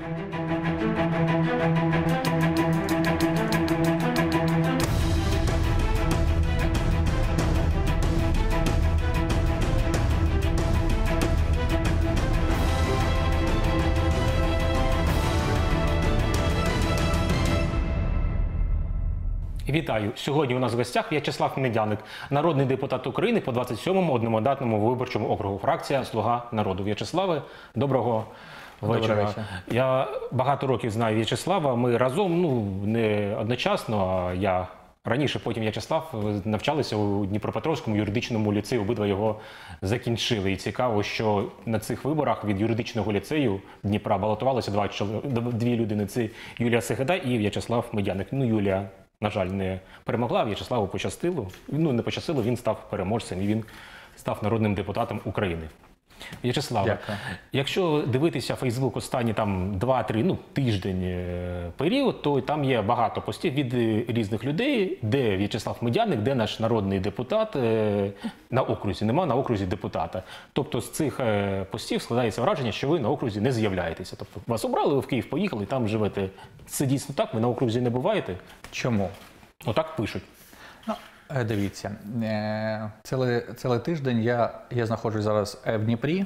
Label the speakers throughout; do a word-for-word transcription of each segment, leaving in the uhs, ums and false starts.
Speaker 1: Вітаю! Сьогодні у нас в гостях В'ячеслав Медяник, народний депутат України по двадцять сьомому одномандатному виборчому округу, фракція «Слуга народу». В'ячеславе, доброго вечора.
Speaker 2: вечора.
Speaker 1: Я багато років знаю В'ячеслава, ми разом, ну, не одночасно, а я раніше, потім В'ячеслав, навчалися у Дніпропетровському юридичному ліцеї, обидва його закінчили. І цікаво, що на цих виборах від юридичного ліцею Дніпра балотувалися два, дві людини. Це Юлія Сегеда і В'ячеслав Медяник. Ну, Юлія, на жаль, не перемогла, В'ячеславу пощастило. Ну, не пощастило, він став переможцем і він став народним депутатом України. В'ячеславе, якщо дивитися Фейсбук останні там два-три, ну, тиждень період, то там є багато постів від різних людей, де В'ячеслав Медяник, де наш народний депутат на окрузі. Нема на окрузі депутата. Тобто з цих постів складається враження, що ви на окрузі не з'являєтеся. Тобто вас обрали, ви в Київ поїхали, там живете. Це дійсно так? Ви на окрузі не буваєте?
Speaker 2: Чому?
Speaker 1: Отак пишуть.
Speaker 2: Ну, дивіться, цілий, цілий тиждень я, я знаходжусь зараз в Дніпрі.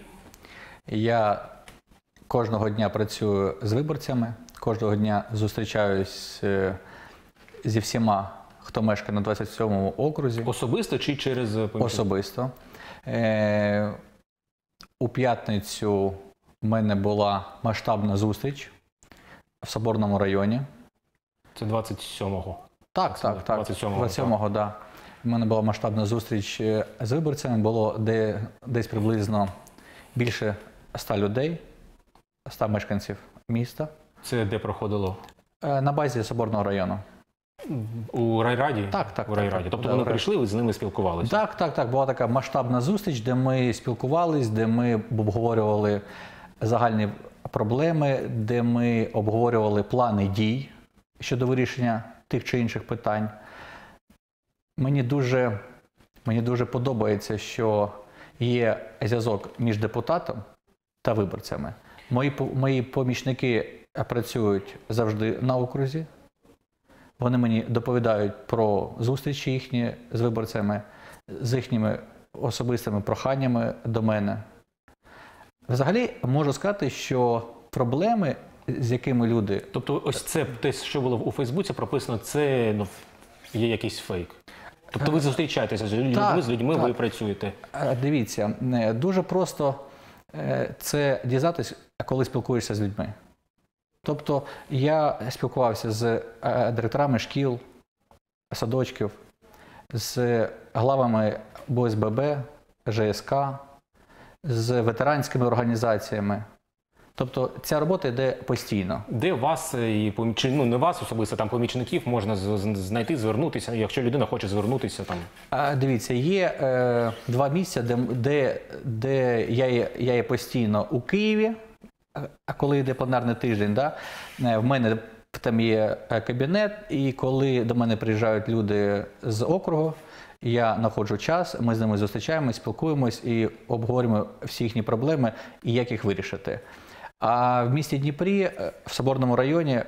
Speaker 2: Я кожного дня працюю з виборцями, кожного дня зустрічаюсь зі всіма, хто мешкає на двадцять сьомому окрузі.
Speaker 1: Особисто чи через помічників?
Speaker 2: Особисто. Е, у п'ятницю в мене була масштабна зустріч в Соборному районі.
Speaker 1: Це двадцять сьомого?
Speaker 2: Так, так, так.
Speaker 1: двадцять сьомого,
Speaker 2: двадцять сьомого, так. У мене була масштабна зустріч з виборцями, було де, десь приблизно більше ста людей, ста мешканців міста.
Speaker 1: Це де проходило?
Speaker 2: На базі Соборного району.
Speaker 1: У райраді?
Speaker 2: Так, так.
Speaker 1: У райраді.
Speaker 2: Так,
Speaker 1: тобто
Speaker 2: так,
Speaker 1: вони
Speaker 2: так.
Speaker 1: прийшли, ви з ними спілкувалися?
Speaker 2: Так, так, так. Була така масштабна зустріч, де ми спілкувались, де ми обговорювали загальні проблеми, де ми обговорювали плани дій щодо вирішення тих чи інших питань. Мені дуже, мені дуже подобається, що є зв'язок між депутатом та виборцями. Мої, мої помічники працюють завжди на окрузі. Вони мені доповідають про зустрічі їхні з виборцями, з їхніми особистими проханнями до мене. Взагалі, можу сказати, що проблеми, з якими люди...
Speaker 1: Тобто ось це те, що було у Фейсбуці прописано, це, ну, є якийсь фейк? Тобто ви зустрічаєтеся з людьми, так, з людьми, так. Ви працюєте?
Speaker 2: Дивіться, дуже просто це дізнатися, коли спілкуєшся з людьми. Тобто я спілкувався з директорами шкіл, садочків, з главами Б О С Б Б, Ж С К, з ветеранськими організаціями. Тобто ця робота йде постійно.
Speaker 1: Де вас, і ну не вас особисто, там помічників можна знайти, звернутися, якщо людина хоче звернутися там?
Speaker 2: А, дивіться, є е, два місця, де, де, де я, є, я є постійно у Києві, а коли йде пленарний тиждень, да, в мене там є кабінет, і коли до мене приїжджають люди з округу, я знаходжу час, ми з ними зустрічаємось, спілкуємось і обговорюємо всі їхні проблеми і як їх вирішити. А в місті Дніпрі, в Соборному районі,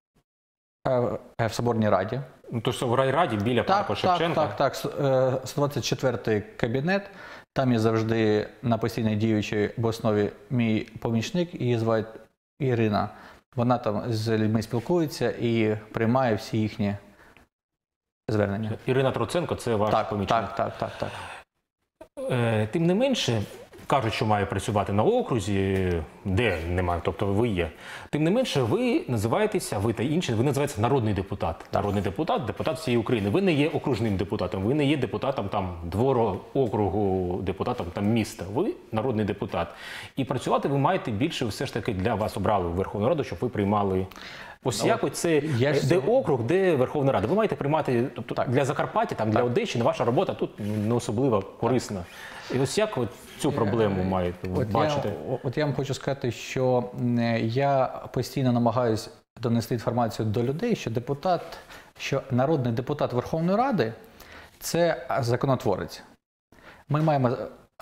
Speaker 2: в Соборній раді.
Speaker 1: Ну, то що в райраді біля парку Шевченка?
Speaker 2: Так, так, так. сто двадцять четвертий кабінет. Там є завжди на постійній діючій в основі мій помічник, її звати Ірина. Вона там з людьми спілкується і приймає всі їхні звернення.
Speaker 1: Ірина Троценко – це ваш
Speaker 2: так,
Speaker 1: помічник?
Speaker 2: Так, так, так, так.
Speaker 1: Е, тим не менше, кажуть, що має працювати на окрузі, де немає, тобто ви є. Тим не менше, ви називаєтеся, ви та інші, ви називаєтеся народний депутат. Так. Народний депутат, депутат всієї України. Ви не є окружним депутатом, ви не є депутатом там двору, округу, депутатом там міста. Ви народний депутат. І працювати ви маєте більше, все ж таки для вас обрали Верховну Раду, щоб ви приймали. Ось ну, якось це, ж... де округ, де Верховна Рада. Ви маєте приймати, тобто так. Для Закарпаття, там, для Одещини, ваша робота тут не особливо корисна. І ось як от цю проблему маєте
Speaker 2: от
Speaker 1: бачити?
Speaker 2: Я, от я вам хочу сказати, що я постійно намагаюся донести інформацію до людей, що депутат, що народний депутат Верховної Ради – це законотворець. Ми маємо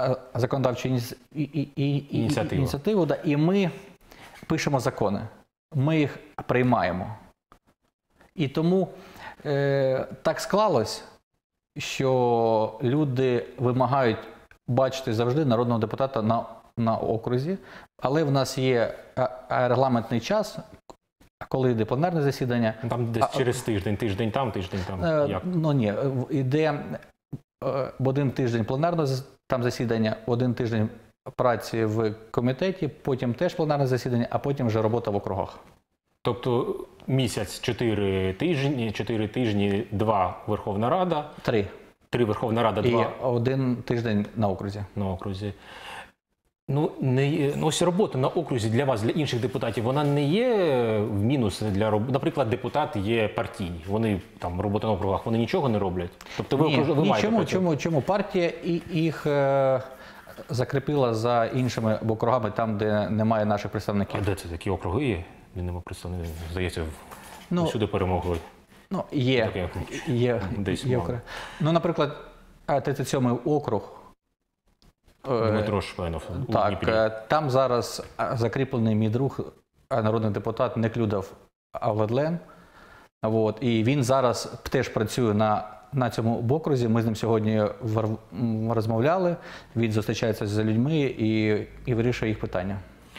Speaker 2: законодавчу ініціативу, ініціативу да, і ми пишемо закони. ми їх приймаємо. І тому е, так склалось, що люди вимагають бачити завжди народного депутата на, на окрузі, але в нас є е, е, регламентний час, коли йде пленарне засідання.
Speaker 1: Там десь
Speaker 2: А,
Speaker 1: через тиждень, тиждень там, тиждень там.
Speaker 2: Е,
Speaker 1: Як?
Speaker 2: Ну ні, йде е, в один тиждень пленарне зас- там засідання, один тиждень праці в комітеті, потім теж пленарне засідання, а потім вже робота в округах.
Speaker 1: Тобто місяць, чотири тижні, чотири тижні, два Верховна Рада,
Speaker 2: Три.
Speaker 1: три Верховна Рада,
Speaker 2: І
Speaker 1: два
Speaker 2: один тиждень на окрузі.
Speaker 1: на окрузі. Ну, не є- ну, ось робота на окрузі для вас, для інших депутатів, вона не є в мінус для роботи. Наприклад, депутати є партійні, вони там робота на округах, вони нічого не роблять. Тобто ви,
Speaker 2: Ні,
Speaker 1: окруж- ви
Speaker 2: ні,
Speaker 1: маєте
Speaker 2: чому,
Speaker 1: працювати.
Speaker 2: чому, чому партія і їх е, закріпила за іншими округами, там, де немає наших
Speaker 1: А
Speaker 2: представників?
Speaker 1: де це такі округи є? Де нема представників? Здається,
Speaker 2: Ну,
Speaker 1: всюди перемогли.
Speaker 2: Ну, є,
Speaker 1: Таке,
Speaker 2: є,
Speaker 1: десь
Speaker 2: є
Speaker 1: мало.
Speaker 2: округи. Ну, наприклад, е, тридцять сьомий округ. е,
Speaker 1: Дмитро Шпенов у
Speaker 2: Так,
Speaker 1: Дніпрі.
Speaker 2: е, там зараз е, закріплений мій друг, е, народний депутат Неклюдов Владлен. От, і він зараз теж працює на, на цьому окрузі. Ми з ним сьогодні вар- м, розмовляли. Він зустрічається з людьми і, і вирішує їх питання.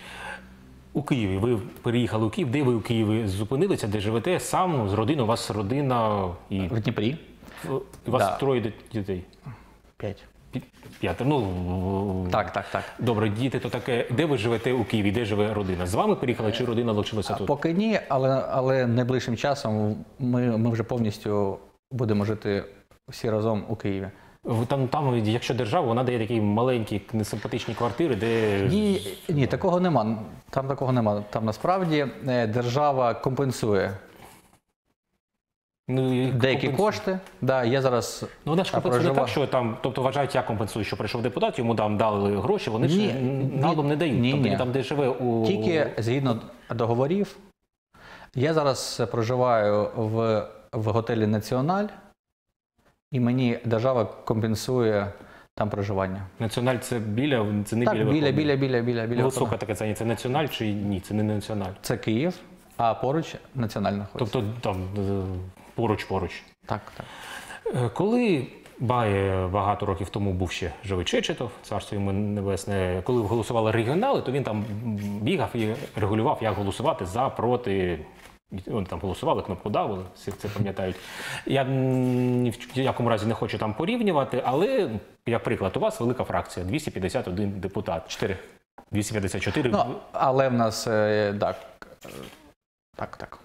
Speaker 1: У Києві. Ви переїхали у Київ. Де ви у Києві зупинилися? Де живете? Сам, з родиною? У вас родина і
Speaker 2: В Дніпрі
Speaker 1: у вас
Speaker 2: Да.
Speaker 1: троє дит- дітей.
Speaker 2: п'ять.
Speaker 1: Пі- П'ятеро. Ну,
Speaker 2: Так, так, так.
Speaker 1: добре, діти, то таке. Де ви живете у Києві? Де живе родина? З вами переїхали чи родина лишилася тут?
Speaker 2: Поки ні, але, але найближчим часом ми, ми вже повністю будемо жити всі разом у Києві.
Speaker 1: Ви Там, там, якщо держава, вона дає такі маленькі, несимпатичні квартири, де
Speaker 2: Ні, ні, такого нема. Там такого нема. Там насправді е, держава компенсує
Speaker 1: ну, і
Speaker 2: деякі
Speaker 1: компенсує.
Speaker 2: кошти. Да, я зараз
Speaker 1: Ну, вона ж
Speaker 2: а,
Speaker 1: компенсує не
Speaker 2: проживаю.
Speaker 1: так, що там, тобто вважають, як компенсую, що прийшов депутат, йому там дали гроші, вони
Speaker 2: Ні,
Speaker 1: ж
Speaker 2: ні,
Speaker 1: налом не дають.
Speaker 2: ні,
Speaker 1: тобто
Speaker 2: ні.
Speaker 1: він там, де живе у...
Speaker 2: тільки згідно договорів. Я зараз проживаю в, в готелі Національ, і мені держава компенсує там проживання.
Speaker 1: Національ це біля, це не
Speaker 2: Так,
Speaker 1: біля
Speaker 2: біля,
Speaker 1: Верховної.
Speaker 2: біля, біля, біля, біля.
Speaker 1: Ну, висока така ціна. Це національ чи ні? Це не національ.
Speaker 2: Це Київ, а поруч Національ знаходиться.
Speaker 1: Тобто там е, поруч-поруч.
Speaker 2: Так, так.
Speaker 1: Е, Коли Бає багато років тому був ще живий Чечетов, царство йому небесне, коли голосували регіонали, то він там бігав і регулював, як голосувати за, проти. Вони там голосували, кнопку давили, всі це пам'ятають. Я м, ні в якому разі не хочу там порівнювати, але, як приклад, у вас велика фракція, двісті п'ятдесят один депутат.
Speaker 2: Чотири.
Speaker 1: двісті п'ятдесят чотири.
Speaker 2: Ну, але в нас е, так. е, Так, так.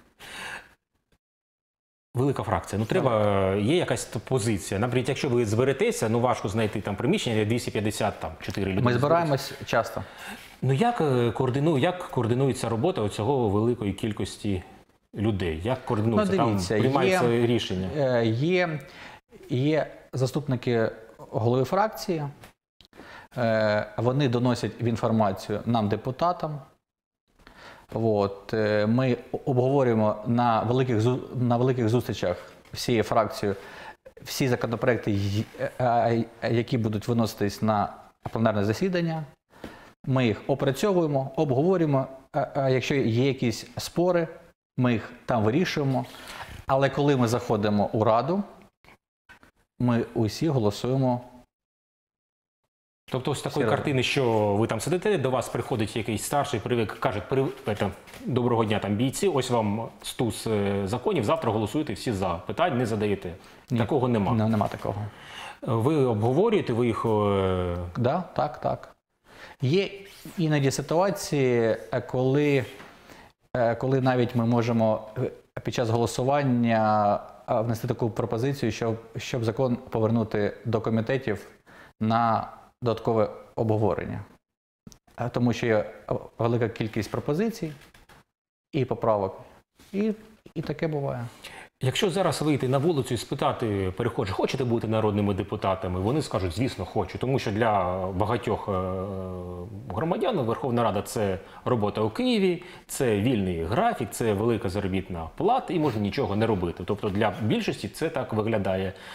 Speaker 1: Велика фракція. Ну треба, е, є якась т- позиція. Наприклад, якщо ви зберетеся, ну важко знайти там приміщення, де двісті п'ятдесят там чотири людини.
Speaker 2: Ми
Speaker 1: зберуться.
Speaker 2: збираємось часто.
Speaker 1: Ну як е, координу, як координується робота оцього великої кількості людей? Як координується?
Speaker 2: Ну, дивіться,
Speaker 1: там приймається
Speaker 2: є-
Speaker 1: рішення.
Speaker 2: Е, Є, є заступники голови фракції, е, вони доносять інформацію нам, депутатам. От, е, ми обговорюємо на великих, зу- на великих зустрічах всією фракцією всі законопроекти, й- е, е, які будуть виноситись на пленарне засідання. Ми їх опрацьовуємо, обговорюємо. Е, е, Якщо є якісь спори, ми їх там вирішуємо. Але коли ми заходимо у Раду, ми усі голосуємо.
Speaker 1: Тобто ось такої
Speaker 2: Всі
Speaker 1: картини, що ви там сидите, до вас приходить якийсь старший привик, каже, «При- это, доброго дня, там бійці, ось вам стус е, законів, завтра голосуєте всі за. Питань не задаєте.
Speaker 2: Ні.
Speaker 1: Такого нема.
Speaker 2: Не, нема такого.
Speaker 1: Ви обговорюєте, ви їх... е,
Speaker 2: Да, так, так. Є іноді ситуації, е, коли, е, коли навіть ми можемо е, під час голосування е, внести таку пропозицію, щоб, щоб закон повернути до комітетів на додаткове обговорення. Е, Тому що є велика кількість пропозицій і поправок. І, і таке буває.
Speaker 1: Якщо зараз вийти на вулицю і спитати перехожих, хочете бути народними депутатами, вони скажуть, звісно, хочу. Тому що для багатьох е, громадян Верховна Рада – це робота у Києві, це вільний графік, це велика заробітна плата і можна нічого не робити. Тобто для більшості це так виглядає.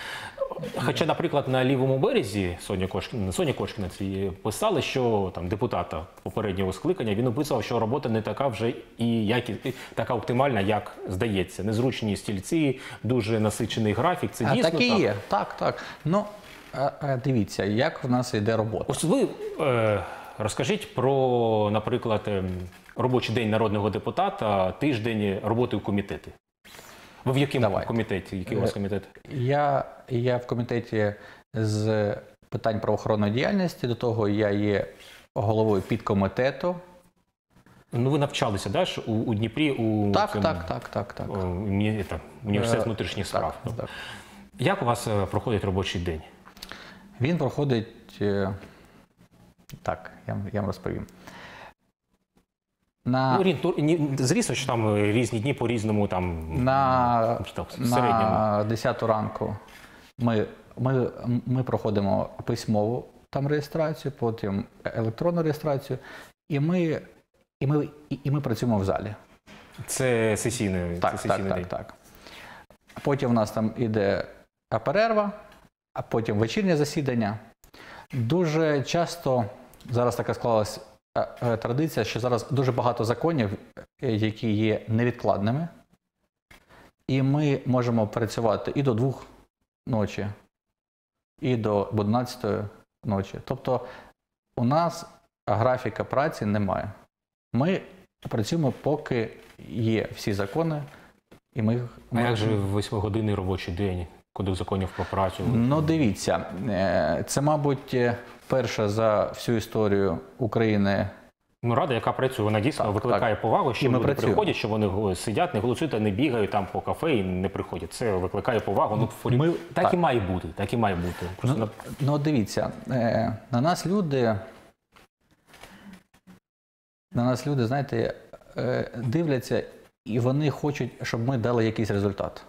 Speaker 1: Хоча, наприклад, на лівому березі Соня Кошкіна, Соня Кошкіна ці писали, що там депутата попереднього скликання, він описував, що робота не така вже і які, така оптимальна, як здається. Незручні стільці, дуже насичений графік. Це
Speaker 2: А
Speaker 1: дійсно
Speaker 2: так і
Speaker 1: так.
Speaker 2: є, так, так. Ну, а, а дивіться, як в нас йде робота.
Speaker 1: Ось ви е, розкажіть про, наприклад, ем, робочий день народного депутата, тиждень роботи у комітеті. Ви в якому
Speaker 2: Давайте.
Speaker 1: комітеті? Який у вас комітет?
Speaker 2: Я, я в комітеті з питань правоохоронної діяльності, до того я є головою підкомітету.
Speaker 1: Ну, ви навчалися, да, ж, у, у Дніпрі, у
Speaker 2: Так,
Speaker 1: цьому,
Speaker 2: так, так, так, так.
Speaker 1: о, уні- там, університет
Speaker 2: Е,
Speaker 1: внутрішніх справ.
Speaker 2: Так, так.
Speaker 1: Як у вас е, проходить робочий день?
Speaker 2: Він проходить, е, так, я, вам- я вам розповім. На,
Speaker 1: Ну, орієнту- ні, звісно, що там е, різні дні по-різному, там,
Speaker 2: на,
Speaker 1: так, в середньому.
Speaker 2: на десяту ранку ми, ми, ми проходимо письмову там реєстрацію, потім електронну реєстрацію, і ми, і ми, і, і ми працюємо в залі.
Speaker 1: Це сесійний,
Speaker 2: Так,
Speaker 1: це
Speaker 2: так,
Speaker 1: сесійний день.
Speaker 2: так, так. Потім у нас там іде перерва, а потім вечірнє засідання. Дуже часто зараз така склалась е, е, традиція, що зараз дуже багато законів, е, які є невідкладними, і ми можемо працювати і до двох ночі, і до одинадцятої ночі. Тобто у нас графіка праці немає. Ми працюємо, поки є всі закони, і ми їх.
Speaker 1: А як же восьмигодинний робочий день, кодекс законів про працю?
Speaker 2: Ну, дивіться, е, це, мабуть, перша за всю історію України.
Speaker 1: Ну, рада, яка працює, вона дійсно
Speaker 2: Так,
Speaker 1: викликає
Speaker 2: так.
Speaker 1: повагу, що
Speaker 2: І ми
Speaker 1: люди
Speaker 2: працюємо.
Speaker 1: приходять, що вони го- сидять, не голосують, а не бігають там по кафе і не приходять. Це викликає повагу. Ну, форі-
Speaker 2: Ми-
Speaker 1: так,
Speaker 2: так.
Speaker 1: і має бути, так і має бути. Просто
Speaker 2: Ну, ну дивіться, е, на нас люди, на нас люди, знаєте, е, дивляться, і вони хочуть, щоб ми дали якийсь результат.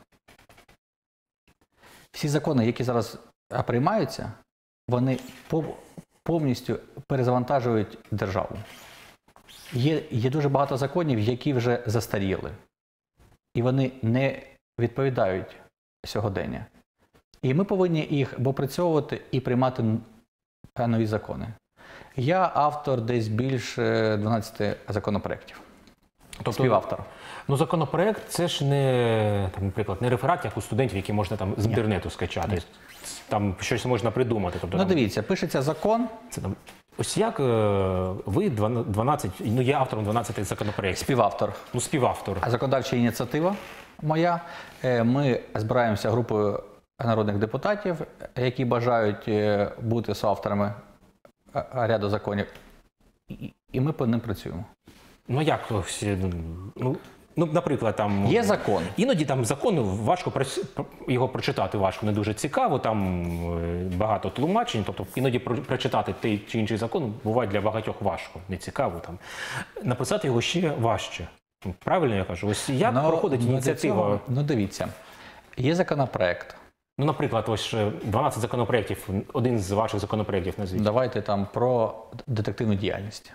Speaker 2: Всі закони, які зараз е, приймаються, вони пов- повністю перезавантажують державу. Є, є дуже багато законів, які вже застаріли. І вони не відповідають сьогодення. І ми повинні їх опрацьовувати і приймати н- нові закони. Я автор десь більше дванадцяти законопроєктів.
Speaker 1: Тобто,
Speaker 2: Співавтор.
Speaker 1: Ну, законопроект це ж не, там, наприклад, не реферат, як у студентів, які можна там з інтернету скачати. Там щось можна придумати. Тобто,
Speaker 2: Ну
Speaker 1: там,
Speaker 2: дивіться, пишеться закон,
Speaker 1: це, там, ось як е, ви дванадцять, ну є автором дванадцяти законопроєктів,
Speaker 2: співавтор.
Speaker 1: ну співавтор.
Speaker 2: А законодавча ініціатива моя. Е, Ми збираємося групою народних депутатів, які бажають е, бути соавторами е, ряду законів. І- І ми по ним працюємо.
Speaker 1: Ну як всі, ну, ну, наприклад, там
Speaker 2: Є закон.
Speaker 1: іноді там закон важко прос- його прочитати важко, не дуже цікаво. Там е, багато тлумачень. Тобто іноді про- прочитати той чи інший закон буває для багатьох важко, не цікаво. Там написати його ще важче. Правильно я кажу? Ось як
Speaker 2: Ну,
Speaker 1: проходить
Speaker 2: ну, для
Speaker 1: ініціатива?
Speaker 2: цього, ну дивіться, є законопроект.
Speaker 1: Ну, наприклад, ось е, дванадцять законопроєктів. Один з ваших законопроєктів назвіть.
Speaker 2: Давайте там про детективну діяльність.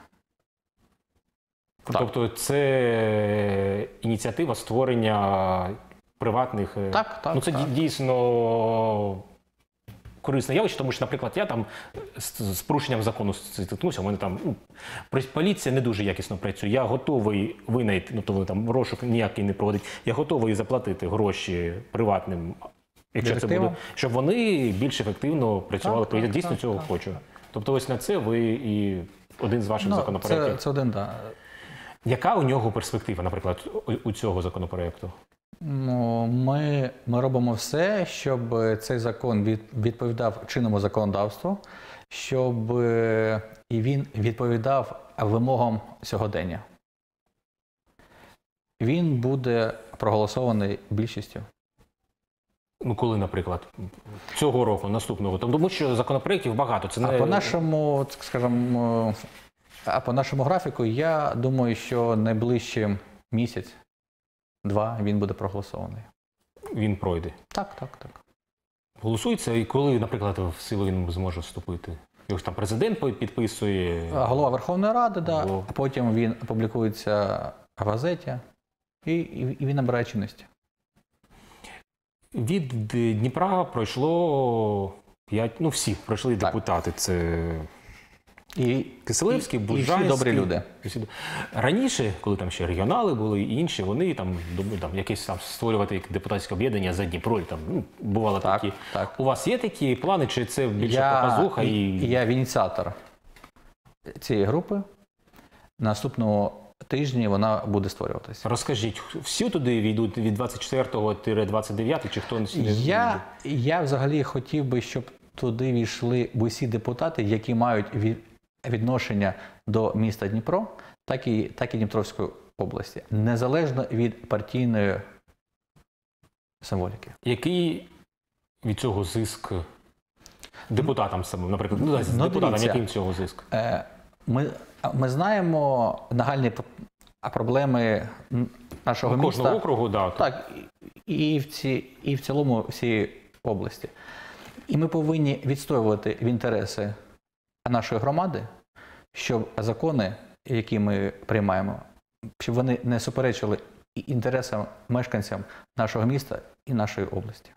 Speaker 2: Так.
Speaker 1: Тобто це ініціатива створення приватних. е,
Speaker 2: Так, так,
Speaker 1: Ну це
Speaker 2: так.
Speaker 1: дій- дійсно корисне явище, тому що, наприклад, я там з, з порушенням закону стикнувся, у мене там ну, при- поліція не дуже якісно працює. Я готовий винайти, ну то вони там розшук ніякий не проводить. Я готовий заплатити гроші приватним, якщо це
Speaker 2: Детективам?
Speaker 1: буде, щоб вони більш ефективно працювали.
Speaker 2: Так,
Speaker 1: я
Speaker 2: так,
Speaker 1: дійсно
Speaker 2: так,
Speaker 1: цього
Speaker 2: так.
Speaker 1: хочу. Тобто, ось на це ви і один з ваших
Speaker 2: Ну,
Speaker 1: законопроєктів.
Speaker 2: це, це один, так.
Speaker 1: Яка у нього перспектива, наприклад, у, у цього законопроєкту?
Speaker 2: Ну, ми, ми робимо все, щоб цей закон від, відповідав чинному законодавству, щоб е, і він відповідав вимогам сьогодення. Він буде проголосований більшістю.
Speaker 1: Ну, коли, наприклад, цього року, наступного? Тому що законопроєктів багато. Це
Speaker 2: А
Speaker 1: не...
Speaker 2: по нашому, так скажімо, а по нашому графіку, я думаю, що найближче місяць, два він буде проголосований.
Speaker 1: Він пройде.
Speaker 2: Так, так, так.
Speaker 1: Голосується, і коли, наприклад, в силу він зможе вступити? Його ж там президент підписує.
Speaker 2: А Голова Верховної Ради, да,
Speaker 1: Голова.
Speaker 2: а потім він публікується в газеті і, і, і він набирає чинності.
Speaker 1: Від Дніпра пройшло п'ять, ну всі пройшли депутати. Це
Speaker 2: І,
Speaker 1: Киселевський,
Speaker 2: і, і всі
Speaker 1: Бужанський.
Speaker 2: добрі люди.
Speaker 1: Всі- Раніше, коли там ще регіонали були і інші, вони там, ну, там якесь там створювати як депутатське об'єднання за Дніпро, і там ну, бувало
Speaker 2: Так,
Speaker 1: такі.
Speaker 2: так.
Speaker 1: У вас є такі плани, чи це більше
Speaker 2: Я,
Speaker 1: показуха? І...
Speaker 2: я ініціатор цієї групи. Наступного тижні вона буде створюватися.
Speaker 1: Розкажіть, всі туди війдуть від двадцять четвертого до двадцять дев'ятого, чи хто не
Speaker 2: Я, я взагалі хотів би, щоб туди війшли усі депутати, які мають від, відношення до міста Дніпро, так і, так і Дніпровської області, незалежно від партійної символіки.
Speaker 1: Який від цього зиск депутатам самим, наприклад, ну,
Speaker 2: Ну,
Speaker 1: депутатам,
Speaker 2: дивіться.
Speaker 1: який від цього зиск?
Speaker 2: Е, Ми, ми знаємо нагальні п- проблеми н- нашого
Speaker 1: Ну, кожного
Speaker 2: міста.
Speaker 1: округу, да, то-
Speaker 2: Так, і в, ці, і в цілому всієї області. І ми повинні відстоювати в інтереси нашої громади, щоб закони, які ми приймаємо, щоб вони не суперечили і інтересам мешканцям нашого міста і нашої області.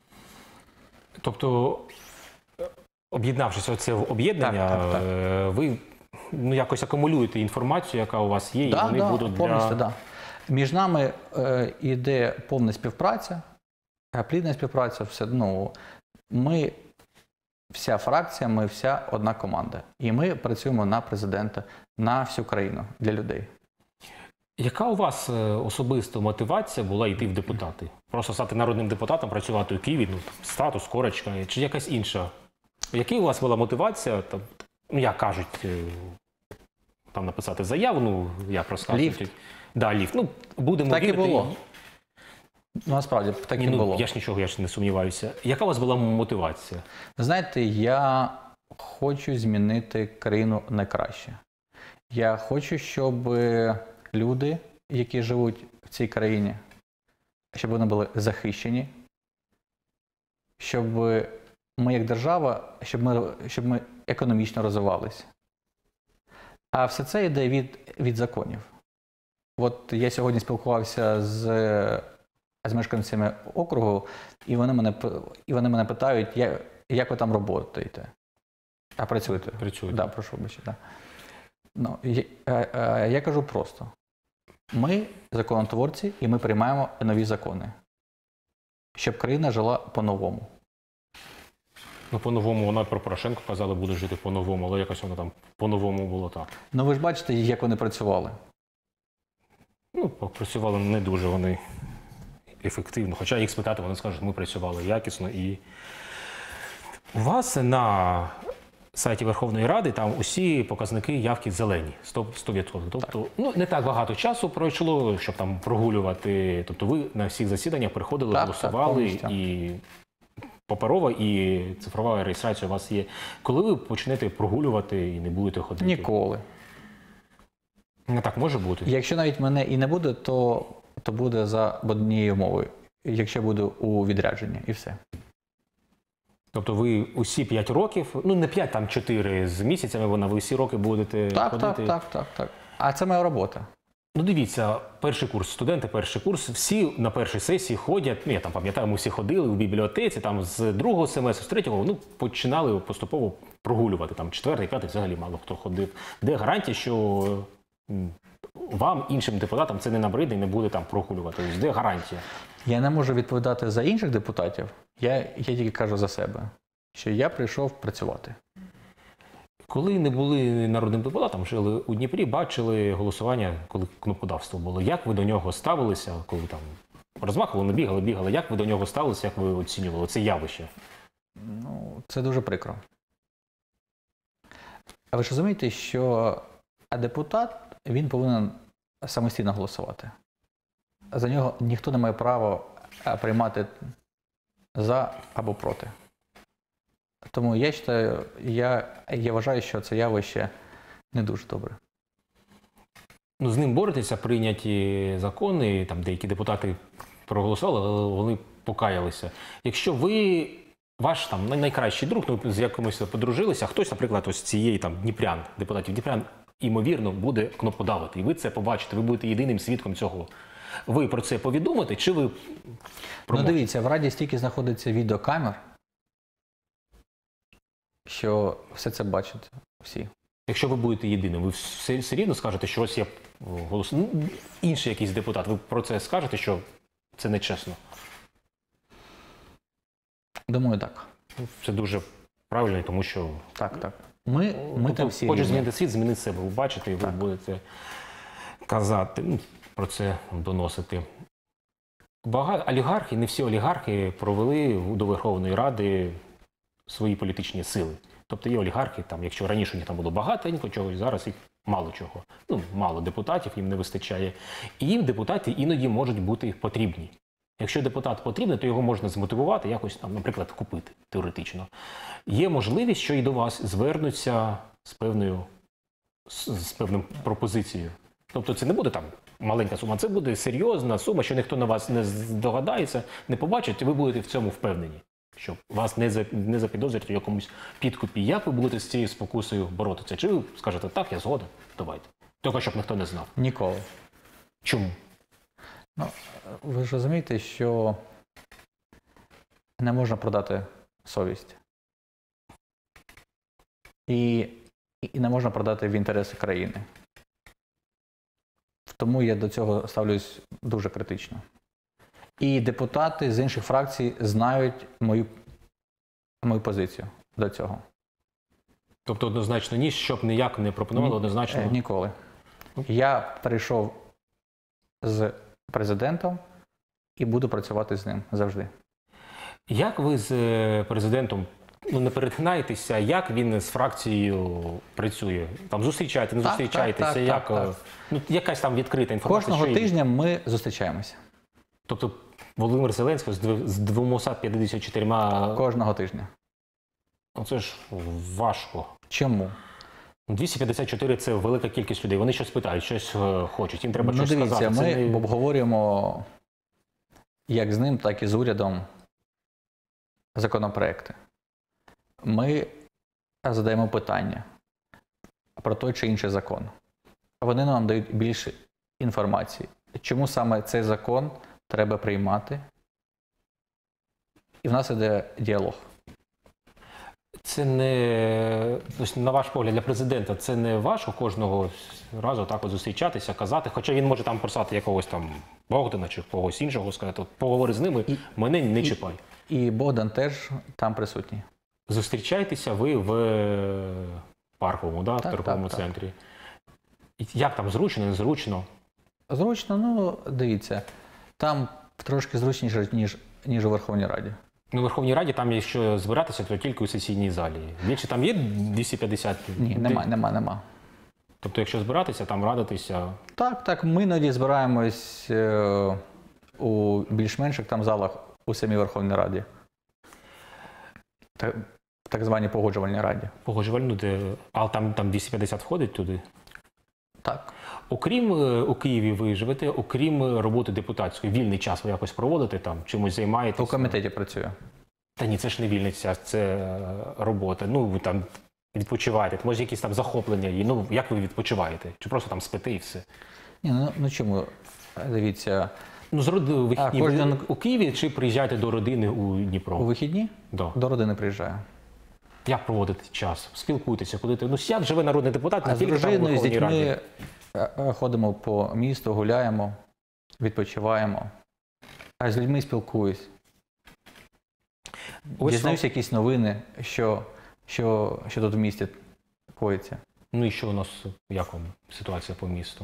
Speaker 1: Тобто, е, об'єднавшись оце в об'єднання,
Speaker 2: Так, так, так.
Speaker 1: е, ви ну, якось акумулюєте інформацію, яка у вас є, і
Speaker 2: Да,
Speaker 1: вони
Speaker 2: да,
Speaker 1: будуть
Speaker 2: повністю,
Speaker 1: для...
Speaker 2: да. Між нами е, йде повна співпраця, е, плідна співпраця, все, ну, ми вся фракція, ми вся одна команда. І ми працюємо на президента, на всю країну, для людей.
Speaker 1: Яка у вас е, особиста мотивація була йти в депутати? Просто стати народним депутатом, працювати у Києві, ну, статус, корочка, чи якась інша? Яка у вас була мотивація, там, ну, як кажуть, е, там написати заяву, ну, як розказують?
Speaker 2: Ліфт.
Speaker 1: Да, ліфт. Ну, будемо
Speaker 2: Так і
Speaker 1: вірити.
Speaker 2: було. Ну, насправді, так
Speaker 1: Ні,
Speaker 2: і
Speaker 1: ну,
Speaker 2: було.
Speaker 1: я ж нічого, я ж не сумніваюся. Яка у вас була мотивація?
Speaker 2: Знаєте, я хочу змінити країну на краще. Я хочу, щоб люди, які живуть в цій країні, щоб вони були захищені, щоб ми як держава, щоб ми, щоб ми економічно розвивалися. А все це йде від, від законів. От я сьогодні спілкувався з, з мешканцями округу, і вони мене, п- і вони мене питають, як, як ви там працюєте? А працюєте?
Speaker 1: Працюєте.
Speaker 2: Да, прошу вибачення. Да. Ну, я, е, е, я кажу просто. Ми законотворці, і ми приймаємо нові закони, щоб країна жила по-новому.
Speaker 1: Ну, по-новому, вона про Порошенко казала, буде жити по-новому, але якось воно там по-новому було так.
Speaker 2: Ну ви ж бачите, як вони працювали.
Speaker 1: Ну, працювали не дуже вони ефективно. Хоча їх спитати, вони скажуть, ми працювали якісно. І у вас на сайті Верховної Ради там усі показники явки зелені, сто відсотків. Тобто, ну, не так багато часу пройшло, щоб там прогулювати. Тобто ви на всіх засіданнях приходили,
Speaker 2: Так,
Speaker 1: голосували,
Speaker 2: так, повністю.
Speaker 1: і паперова, і цифрова реєстрація у вас є. Коли ви почнете прогулювати і не будете ходити?
Speaker 2: Ніколи.
Speaker 1: Не так може бути?
Speaker 2: Якщо навіть мене і не буде, то, то буде за однією мовою. Якщо буду у відрядженні, і все.
Speaker 1: Тобто ви усі п'ять років, ну не п'ять, там чотири з місяцями, вона ви всі роки будете
Speaker 2: Так,
Speaker 1: ходити?
Speaker 2: так, так, так, так. А це моя робота.
Speaker 1: Ну дивіться, перший курс, студенти, перший курс, всі на першій сесії ходять, ну я там пам'ятаю, ми всі ходили у бібліотеці, там з другого семестру, з третього, ну починали поступово прогулювати, там четвертий, п'ятий взагалі мало хто ходив. Де гарантія, що м, вам, іншим депутатам, це не набриде і не буде там прогулювати? Ось де гарантія?
Speaker 2: Я не можу відповідати за інших депутатів, я, я тільки кажу за себе, що я прийшов працювати.
Speaker 1: Коли не були народним депутатом, жили у Дніпрі, бачили голосування, коли кнопкодавство було. Як ви до нього ставилися, коли там розмахували, не бігали, бігали? Як ви до нього ставилися, як ви оцінювали це явище?
Speaker 2: Ну, це дуже прикро. А ви ж розумієте, що депутат, він повинен самостійно голосувати. За нього ніхто не має права а, приймати за або проти. Тому я вважаю, я, я вважаю, що це явище не дуже добре.
Speaker 1: Ну, з ним боретеся, прийняті закони, там деякі депутати проголосували, але вони покаялися. Якщо ви, ваш там най- найкращий друг, ну, з якимось подружилися, хтось, наприклад, ось цієї там Дніпрян, депутатів Дніпрян, ймовірно, буде кнопкодавити. І ви це побачите, ви будете єдиним свідком цього. Ви про це повідомите, чи ви
Speaker 2: Ну
Speaker 1: промовчите?
Speaker 2: дивіться, в Раді стільки знаходиться відеокамер, що все це бачать всі.
Speaker 1: Якщо ви будете єдиним, ви все, все рівно скажете, що ось я голос... ну, інший якийсь депутат, ви про це скажете, що це нечесно?
Speaker 2: Думаю, так.
Speaker 1: Ну, це дуже правильно, тому що
Speaker 2: Так, так. Ми, ми
Speaker 1: тобто,
Speaker 2: там всі
Speaker 1: хочеш
Speaker 2: рівні.
Speaker 1: змінити світ, зміни себе. Ви бачите, і ви будете казати, ну, про це доносити. Багато олігархи, не всі олігархи провели до Верховної Ради свої політичні сили. Тобто є олігархи, там, якщо раніше у них там було багатенько чогось, зараз їх мало чого. Ну, мало депутатів, їм не вистачає. І їм депутати іноді можуть бути потрібні. Якщо депутат потрібен, то його можна змотивувати, якось там, наприклад, купити теоретично. Є можливість, що і до вас звернуться з певною з, з певним пропозицією. Тобто це не буде там маленька сума, це буде серйозна сума, що ніхто на вас не здогадається, не побачить, і ви будете в цьому впевнені, що вас не, за, не запідозрять у якомусь підкупі. Як ви будете з цією спокусою боротися? Чи ви скажете, так, я згоден, давайте. Тільки, щоб ніхто не знав.
Speaker 2: Ніколи.
Speaker 1: Чому?
Speaker 2: Ну, ви ж розумієте, що не можна продати совість. І, і не можна продати в інтереси країни. Тому я до цього ставлюсь дуже критично. І депутати з інших фракцій знають мою, мою позицію до цього.
Speaker 1: Тобто однозначно ні, щоб ніяк не пропонували, однозначно...
Speaker 2: Е, Ніколи. Я перейшов з президентом і буду працювати з ним завжди.
Speaker 1: Як ви з е, президентом, ну не перетинаєтеся, як він з фракцією працює? Там зустрічаєте, не
Speaker 2: Так,
Speaker 1: зустрічаєтеся?
Speaker 2: так,
Speaker 1: як,
Speaker 2: так,
Speaker 1: е,
Speaker 2: так.
Speaker 1: Ну, якась там відкрита інформація?
Speaker 2: Кожного
Speaker 1: що є?
Speaker 2: тижня ми зустрічаємося.
Speaker 1: Тобто Володимир Зеленський з дв- з двома п'ятдесят чотирма...
Speaker 2: Кожного тижня.
Speaker 1: Ну, це ж важко.
Speaker 2: Чому?
Speaker 1: двісті п'ятдесят чотири – це велика кількість людей. Вони щось питають, щось е, хочуть, їм треба
Speaker 2: Ну,
Speaker 1: щось
Speaker 2: дивіться,
Speaker 1: сказати.
Speaker 2: ми
Speaker 1: Це не...
Speaker 2: обговорюємо як з ним, так і з урядом законопроекти. Ми задаємо питання про той чи інший закон. Вони нам дають більше інформації. Чому саме цей закон треба приймати? І в нас іде діалог.
Speaker 1: Це не, тобто, на ваш погляд, для президента це не важко кожного разу так от зустрічатися, казати, хоча він може там просати якогось там Богдана чи когось іншого, сказати, от, поговори з ними,
Speaker 2: І-
Speaker 1: мене не
Speaker 2: і-
Speaker 1: чіпай.
Speaker 2: І Богдан теж там присутній.
Speaker 1: Зустрічаєтеся ви в е, парковому, да, в
Speaker 2: Так,
Speaker 1: торговому
Speaker 2: так, так.
Speaker 1: центрі. І як там, зручно, незручно?
Speaker 2: Зручно, ну, дивіться, там трошки зручніше, ніж, ніж у Верховній Раді.
Speaker 1: Ну, у Верховній Раді там, якщо збиратися, то тільки у сесійній залі. Більше там є двісті п'ятдесят?
Speaker 2: Ні, нема, нема, нема.
Speaker 1: Тобто, якщо збиратися, там радитися.
Speaker 2: Так, так, ми іноді збираємось е, у більш-менших там залах у самій Верховній Раді. Так, так званій погоджувальній раді.
Speaker 1: Погоджувальну, де... А там, там двісті п'ятдесят входить туди?
Speaker 2: Так.
Speaker 1: Окрім е, у Києві ви живете, окрім е, роботи депутатської, вільний час ви якось проводите там, чимось займаєтесь?
Speaker 2: У комітеті працюю.
Speaker 1: Та ні, це ж не вільний час, це е, робота. Ну, ви там відпочиваєте, може якісь там захоплення є. Ну, як ви відпочиваєте? Чи просто там спите і все?
Speaker 2: Ні, ну, ну чому? Дивіться,
Speaker 1: Ну, з роди вихідні
Speaker 2: А, кожен-
Speaker 1: ви у Києві чи приїжджаєте до родини у Дніпро?
Speaker 2: у вихідні
Speaker 1: Да.
Speaker 2: до родини приїжджаю.
Speaker 1: Як проводите час? Спілкуєтеся, ходите? Ну, як живе народний депутат, не
Speaker 2: А з
Speaker 1: тільки там у
Speaker 2: дружиною, з
Speaker 1: Верховній Раді?
Speaker 2: дітьми е, е, ходимо по місту, гуляємо, відпочиваємо. А з людьми спілкуюсь.
Speaker 1: Ось
Speaker 2: Дізнаюся якісь новини, що, що, що тут в місті коїться.
Speaker 1: Ну і що у нас, як вам ситуація по місту?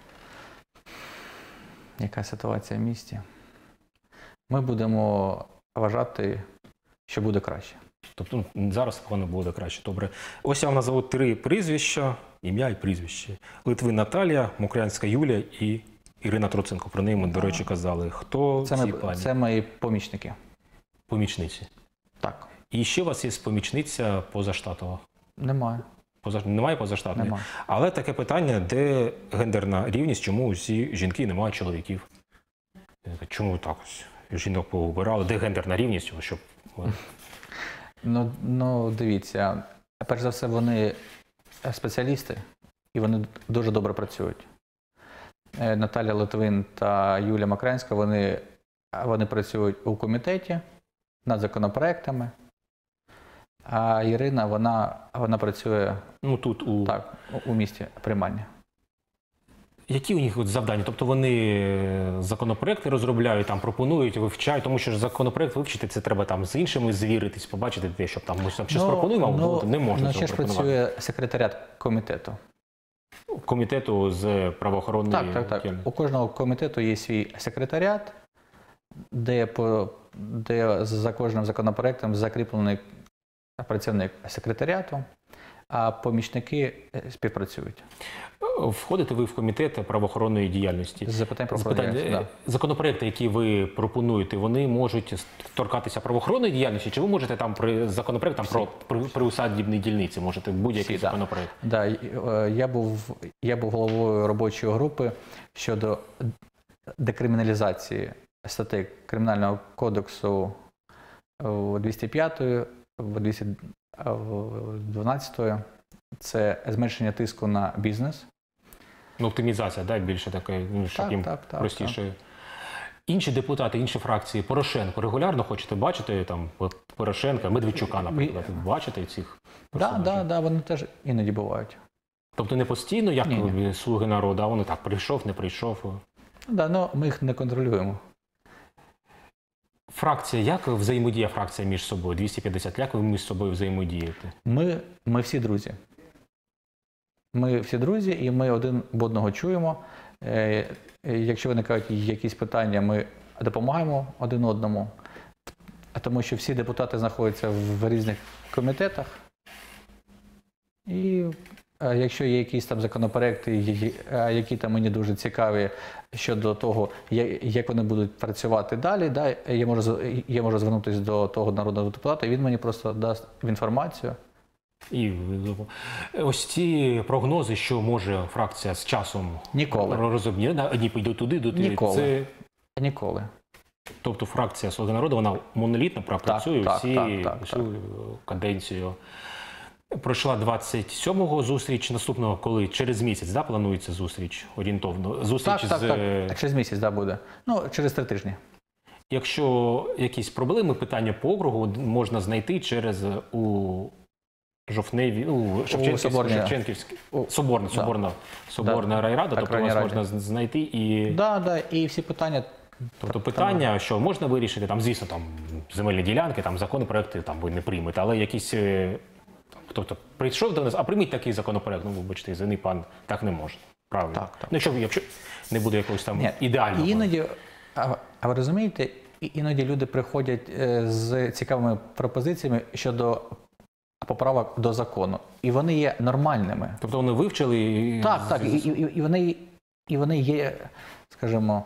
Speaker 2: Яка ситуація в місті? Ми будемо вважати, що буде краще.
Speaker 1: Тобто ну, зараз воно буде краще. Добре. Ось я вам назву три прізвища, ім'я і прізвище. Литвин Наталія, Мокрянська Юлія і Ірина Троценко. Про неї ми, до речі, казали. Хто
Speaker 2: Це,
Speaker 1: ці
Speaker 2: ми,
Speaker 1: пані?
Speaker 2: це мої помічники.
Speaker 1: Помічниці.
Speaker 2: Так.
Speaker 1: І ще у вас є помічниця позаштатова.
Speaker 2: Немає.
Speaker 1: Поза... Немає позаштатної?
Speaker 2: Немає.
Speaker 1: Але таке питання, де гендерна рівність, чому усі жінки не мають чоловіків? Чому так ось жінок повибирали? Де гендерна рівність? Щоб...
Speaker 2: Ну, ну, дивіться, перш за все, вони спеціалісти, і вони дуже добре працюють. Е, Наталя Литвин та Юлія Макрянська, вони, вони працюють у комітеті над законопроектами. А Ірина, вона, вона працює
Speaker 1: Ну тут у
Speaker 2: так, у, у місті приймальні.
Speaker 1: які у них от завдання? Тобто вони законопроекти розробляють, там пропонують, вивчають, тому що ж законопроект вивчити це треба там з іншими звіритись, побачити те, щоб там ми там щось пропонуємо, а ну, не можна
Speaker 2: ну,
Speaker 1: цього
Speaker 2: ще ж
Speaker 1: пропонувати.
Speaker 2: працює секретаріат комітету.
Speaker 1: Комітету з правоохоронної
Speaker 2: Так, так, так.
Speaker 1: теми.
Speaker 2: У кожного комітету є свій секретаріат, де, по, де за кожним законопроектом закріплений працівник секретаріату, а помічники співпрацюють.
Speaker 1: Входите ви в комітет правоохоронної діяльності?
Speaker 2: З запитань про
Speaker 1: Запитання,
Speaker 2: правоохоронну, да.
Speaker 1: Законопроекти, які ви пропонуєте, вони можуть торкатися правоохоронної діяльності? Чи ви можете там при законопроект там, про при, приусадібні дільниці, можете будь-який
Speaker 2: Всі, да.
Speaker 1: законопроект?
Speaker 2: Да, і, е, я був, я був головою робочої групи щодо декриміналізації статей Кримінального кодексу е, двісті п'ятої, двісті дванадцятої. Це зменшення тиску на бізнес.
Speaker 1: Ну, оптимізація, да, більше таке, ну, щоб
Speaker 2: Так,
Speaker 1: їм
Speaker 2: так, так,
Speaker 1: простіше. Інші депутати, інші фракції, Порошенко регулярно хочете бачити там от Порошенка, Медведчука, наприклад, бачите цих
Speaker 2: Так,
Speaker 1: персонажів?
Speaker 2: да, да, вони теж іноді бувають.
Speaker 1: Тобто не постійно, як
Speaker 2: Ні, ні.
Speaker 1: слуги народу, а вони так прийшов, не прийшов.
Speaker 2: Да, ну, ми їх не контролюємо.
Speaker 1: Фракція, як взаємодія фракція між собою? двісті п'ятдесят, як ви між собою взаємодієте?
Speaker 2: Ми, ми всі друзі. Ми всі друзі, і ми один в одного чуємо. Е, якщо виникають якісь питання, ми допомагаємо один одному. Тому що всі депутати знаходяться в різних комітетах. І е, якщо є якісь там законопроекти, які, е, які там мені дуже цікаві щодо того, я- як вони будуть працювати далі, да, я можу, з- я можу звернутися до того народного депутата, і він мені просто дасть інформацію.
Speaker 1: І ось ці прогнози, що може фракція з часом
Speaker 2: Ніколи.
Speaker 1: розуміє, да, одні підуть туди, туди.
Speaker 2: Ніколи.
Speaker 1: Це,
Speaker 2: Ніколи.
Speaker 1: тобто фракція «Слуги народу», вона монолітно працює
Speaker 2: так,
Speaker 1: всі,
Speaker 2: так, так,
Speaker 1: всю каденцію. Пройшла двадцять сьомого зустріч, наступного, коли через місяць, да, планується зустріч орієнтовно? Зустріч
Speaker 2: Так, так,
Speaker 1: з...
Speaker 2: так. Через місяць, да, буде. Ну, через три тижні.
Speaker 1: Якщо якісь проблеми, питання по округу можна знайти через у Жовтневі, ну, Шевченківська,
Speaker 2: Соборній.
Speaker 1: Шевченківська,
Speaker 2: У-
Speaker 1: Соборна,
Speaker 2: да.
Speaker 1: Соборна, Соборна
Speaker 2: Да.
Speaker 1: райрада,
Speaker 2: Так,
Speaker 1: тобто вас
Speaker 2: райраді.
Speaker 1: можна з- знайти і...
Speaker 2: Да, да, і всі питання.
Speaker 1: Тобто питання, що можна вирішити, там, звісно, там, земельні ділянки, там, законопроекти там, ви не приймете, але якісь... е, Тобто прийшов до нас, а прийміть такий законопроект, ну, вибачте, извини, пан, так не можна. Правильно.
Speaker 2: Так, так.
Speaker 1: Ну, якщо, якщо не буде якогось там
Speaker 2: Ні,
Speaker 1: ідеального.
Speaker 2: Іноді, а, а ви розумієте, і- іноді люди приходять е, з цікавими пропозиціями щодо поправок до закону. І вони є нормальними.
Speaker 1: Тобто вони вивчили... і-
Speaker 2: Так, так, і, і, і, вони, і вони є, скажімо,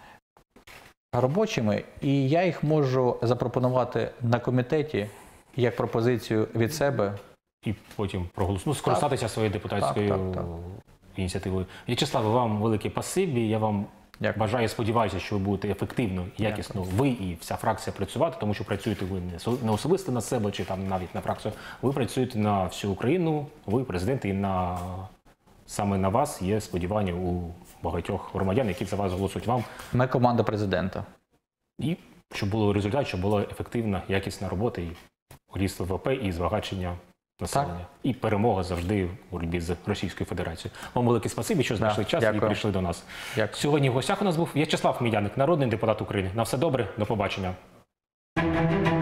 Speaker 2: робочими, і я їх можу запропонувати на комітеті як пропозицію від себе.
Speaker 1: І потім проголосувати. Ну, скористатися своєю депутатською
Speaker 2: Так, так, так.
Speaker 1: ініціативою. В'ячеславе, вам велике спасибі. Я вам
Speaker 2: Дякую.
Speaker 1: бажаю, сподіваюся, що ви будете ефективно, якісно, ви і вся фракція працювати, тому що працюєте ви не со- не особисто на себе чи там навіть на фракцію. Ви працюєте на всю Україну, ви президент, і на саме на вас є сподівання у багатьох громадян, які за вас голосують вам.
Speaker 2: Ми команда президента.
Speaker 1: І щоб було результат, щоб була ефективна, якісна робота і ріст ВВП і збагачення населення. І перемога завжди в боротьбі з Російською Федерацією. Вам велике спасибі, що знайшли час
Speaker 2: дякую.
Speaker 1: і прийшли до нас.
Speaker 2: Дякую.
Speaker 1: Сьогодні в гостях у нас був В'ячеслав Медяник, народний депутат України. На все добре, до побачення.